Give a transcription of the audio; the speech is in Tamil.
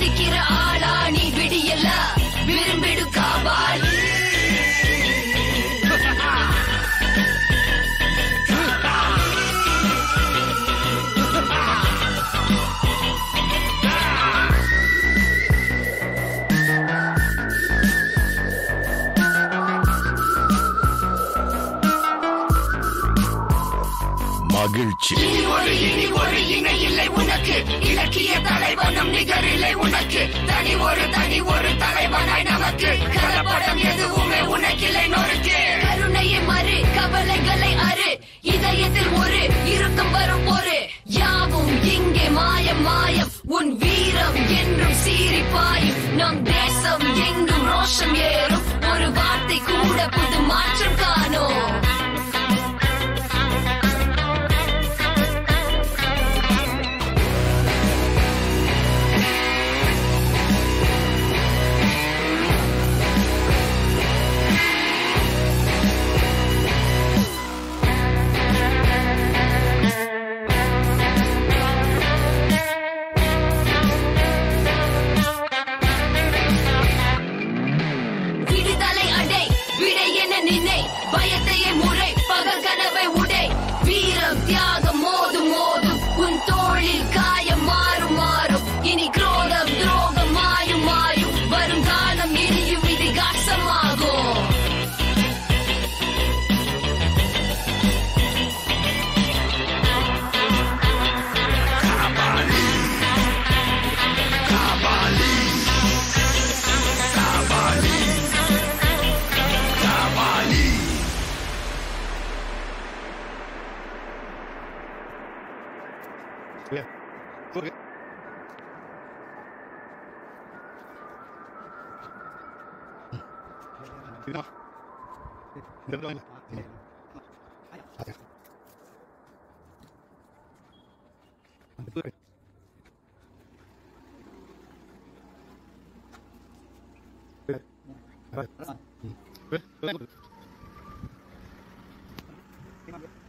விக்கிற ஆளா நீ விடியல விரும்பிடு காபாலி மகிழ்ச்சி இனி ஒரு இணை இல்லை உனக்கு இலக்கிய தலைவனும் நிகரில்லை உனக்கு தனி ஒரு தலைவனாய் நமக்கு கலப்படம் எதுவுமே உனக்கில்லை நொறுக்கு கருணையை மறு கவலைகளை அறு இதயத்தில் ஒரு இறுக்கம் வரும் ஒரு யாவும் இங்கே மாயம் மாயம் உன் வீரம் என்றும் சீரிப்பாயும் நம் தேசம் எங்கும் ரோஷம் ஏறும் ஒரு வார்த்தை கூட புது மாற்றம் காணோம் பயத்தையே முறை பகல் கனவை உடை வீரம் தியாகம் மோதும் மோதும் உன் தோளில் காயம் மாறும் மாறும் இனி குரோதம் துரோகம் மாயும் மாயும் வருங்காலம் இனியும் இதிகாசமாகும் Yeah. Okay. Good.